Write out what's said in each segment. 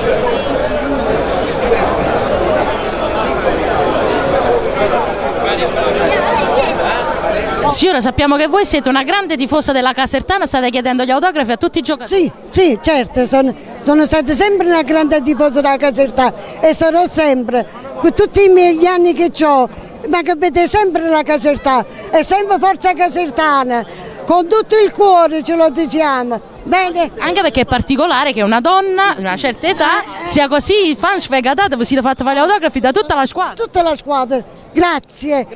Signora, sappiamo che voi siete una grande tifosa della Casertana, state chiedendo gli autografi a tutti i giocatori. Sì, certo, sono stata sempre una grande tifosa della Casertana e sarò sempre, per tutti gli anni che ho, ma che vede sempre la Casertana, è sempre forza casertana, con tutto il cuore ce lo diciamo. Bene. Anche perché è particolare che una donna di una certa età sia così fan sfegatata, vi siete fatto fare gli autografi da tutta la squadra. Tutta la squadra, grazie.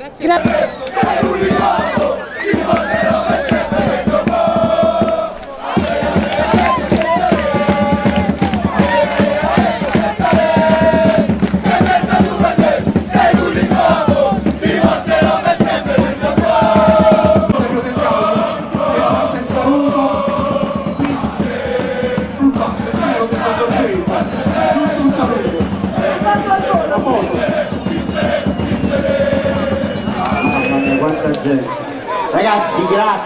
Ragazzi,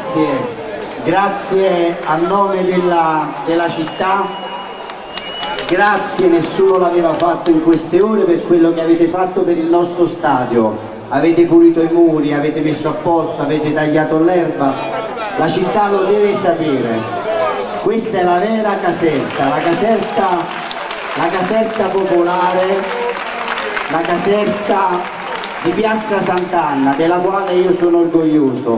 grazie a nome della città, grazie, nessuno l'aveva fatto in queste ore per quello che avete fatto per il nostro stadio, avete pulito i muri, avete messo a posto, avete tagliato l'erba, la città lo deve sapere, questa è la vera Caserta, la Caserta popolare, la Caserta di Piazza Sant'Anna, della quale io sono orgoglioso.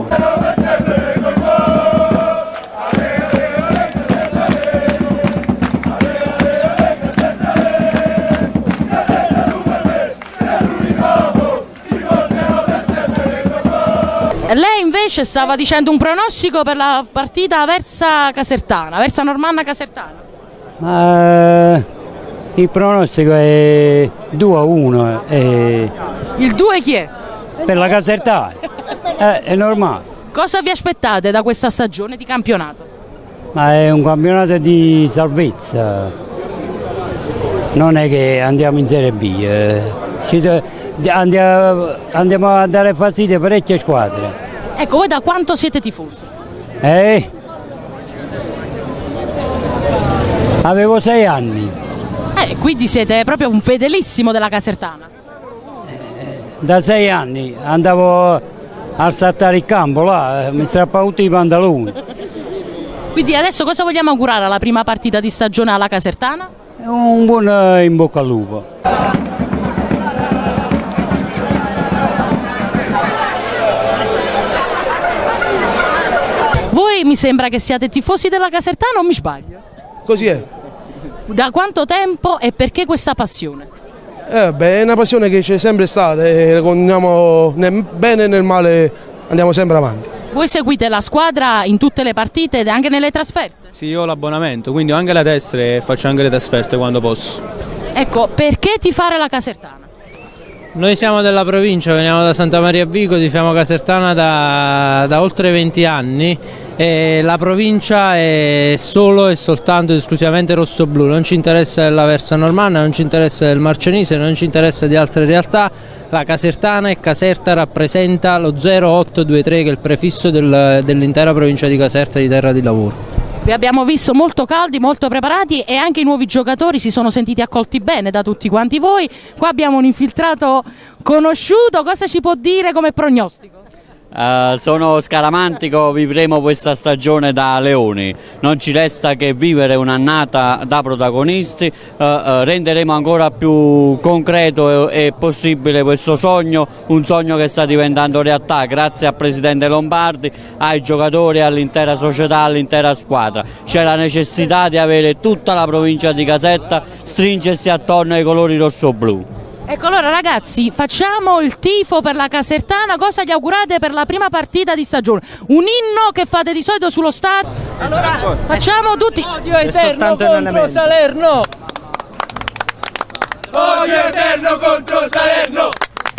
Lei invece stava dicendo un pronostico per la partita Aversa Casertana, Aversa Normanna Casertana. Il pronostico è 2-1. Il 2 chi è? Per la Casertana, è normale. Cosa vi aspettate da questa stagione di campionato? Ma è un campionato di salvezza, non è che andiamo in Serie B, andiamo a dare fastidio a parecchie squadre. Ecco, voi da quanto siete tifosi? Avevo 6 anni. Quindi siete proprio un fedelissimo della Casertana. Da 6 anni andavo a saltare il campo, là, mi strappavo tutti i pantaloni. Quindi adesso cosa vogliamo augurare alla prima partita di stagione alla Casertana? Un buon in bocca al lupo. Voi mi sembra che siate tifosi della Casertana o mi sbaglio? Così è. Da quanto tempo e perché questa passione? È una passione che c'è sempre stata e andiamo nel bene e nel male, andiamo sempre avanti. Voi seguite la squadra in tutte le partite e anche nelle trasferte? Sì, io ho l'abbonamento, quindi ho anche la destra e faccio anche le trasferte quando posso. Ecco, perché tifare la Casertana? Noi siamo della provincia, veniamo da Santa Maria Vico, tifiamo Casertana da oltre 20 anni e la provincia è solo e soltanto esclusivamente rosso-blu, non ci interessa dell'Aversa Normanna, non ci interessa del Marcianise, non ci interessa di altre realtà, la Casertana e Caserta rappresenta lo 0823 che è il prefisso dell'intera provincia di Caserta di terra di lavoro. Vi abbiamo visto molto caldi, molto preparati e anche i nuovi giocatori si sono sentiti accolti bene da tutti quanti voi. Qua abbiamo un infiltrato conosciuto, cosa ci può dire come prognostico? Sono scaramantico, vivremo questa stagione da leoni, non ci resta che vivere un'annata da protagonisti, renderemo ancora più concreto e possibile questo sogno, un sogno che sta diventando realtà grazie al Presidente Lombardi, ai giocatori, all'intera società, all'intera squadra. C'è la necessità di avere tutta la provincia di Caserta stringersi attorno ai colori rosso-blu. Ecco, allora ragazzi, facciamo il tifo per la Casertana, cosa gli augurate per la prima partita di stagione? Un inno che fate di solito sullo stadio? Allora, facciamo tutti... Odio eterno contro Salerno! Odio eterno contro Salerno!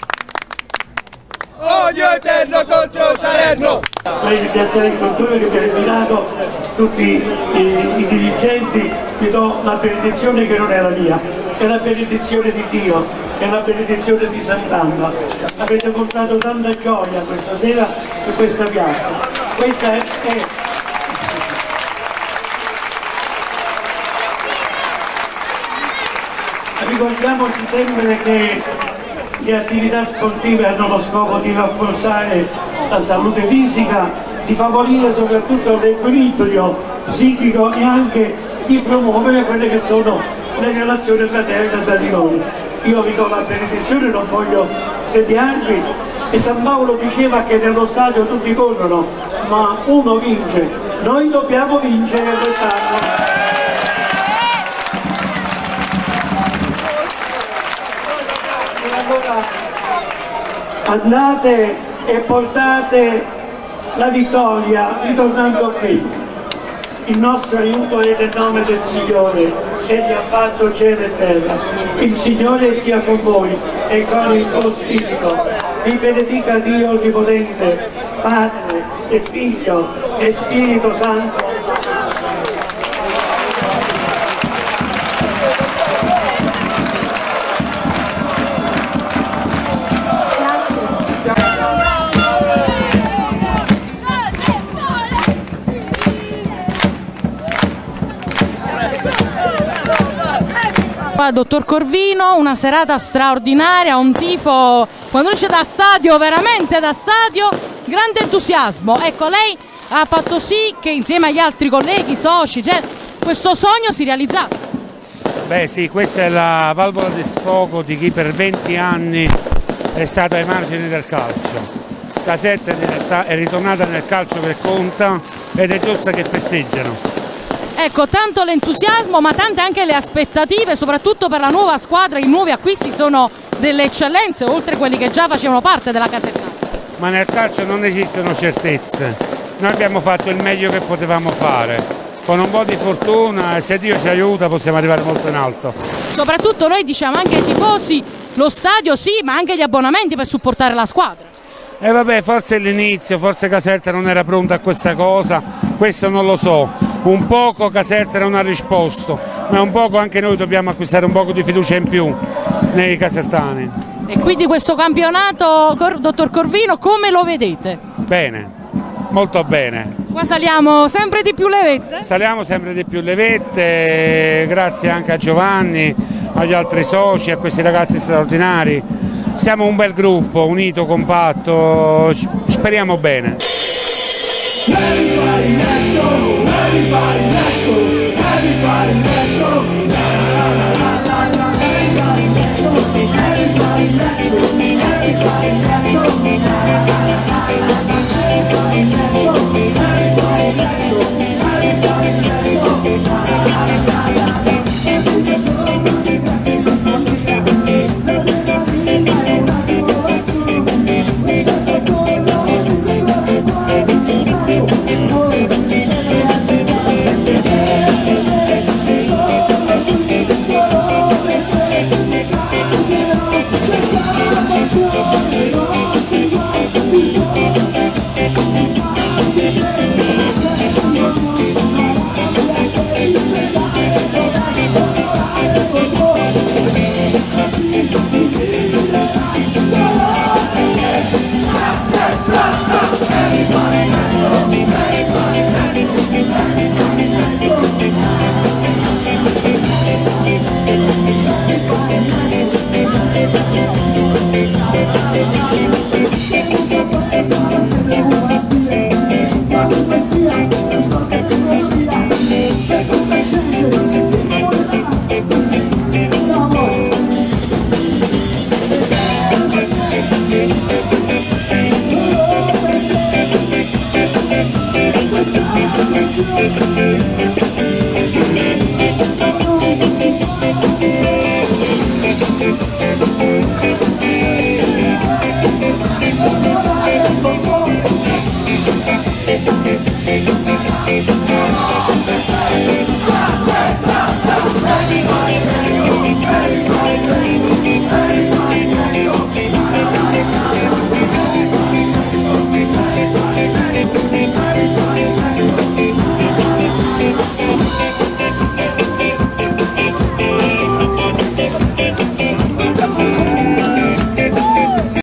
Odio eterno contro Salerno! L'iniziazione di controllo che ha terminato tutti i dirigenti, vi do la benedizione che non è la mia, è la benedizione di Dio, è la benedizione di Sant'Anna. Avete portato tanta gioia questa sera in questa piazza. Questa è... ricordiamoci sempre che le attività sportive hanno lo scopo di rafforzare la salute fisica, di favorire soprattutto l'equilibrio psichico e anche di promuovere quelle che sono le relazioni fraterne tra di noi. Io vi do la benedizione, non voglio tediarvi, e San Paolo diceva che nello stadio tutti corrono, ma uno vince. Noi dobbiamo vincere quest'anno. Andate e portate la vittoria ritornando qui. Il nostro aiuto è nel nome del Signore, Egli ha fatto cielo e terra. Il Signore sia con voi e con il tuo spirito. Vi benedica Dio Onnipotente, Padre e Figlio e Spirito Santo. Dottor Corvino, una serata straordinaria, un tifo, quando c'è da stadio, veramente da stadio, grande entusiasmo. Ecco, lei ha fatto sì che insieme agli altri colleghi, soci, questo sogno si realizzasse. Beh sì, questa è la valvola di sfogo di chi per 20 anni è stato ai margini del calcio. Caserta è ritornata nel calcio che conta ed è giusto che festeggiano. Ecco, tanto l'entusiasmo ma tante anche le aspettative, soprattutto per la nuova squadra. I nuovi acquisti sono delle eccellenze, oltre a quelli che già facevano parte della Casertana. Ma nel calcio non esistono certezze, noi abbiamo fatto il meglio che potevamo fare, con un po' di fortuna e se Dio ci aiuta possiamo arrivare molto in alto. Soprattutto noi diciamo anche ai tifosi, lo stadio sì, ma anche gli abbonamenti per supportare la squadra. E vabbè, forse all'inizio, forse Caserta non era pronta a questa cosa, questo non lo so. Un poco Caserta non ha risposto, ma un poco anche noi dobbiamo acquistare un poco di fiducia in più nei casertani. E quindi questo campionato, dottor Corvino, come lo vedete? Bene, molto bene. Qua saliamo sempre di più le vette? Saliamo sempre di più le vette, grazie anche a Giovanni, agli altri soci, a questi ragazzi straordinari. Siamo un bel gruppo, unito, compatto, speriamo bene. Everybody, let's go! Everybody, let's go! Everybody, let's go! La la la la la la. Everybody, let's go! Everybody, let's go! Everybody, let's go! La la la la la la. Everybody, let's go! Everybody, let's go! Everybody, let's go! La la la la la la.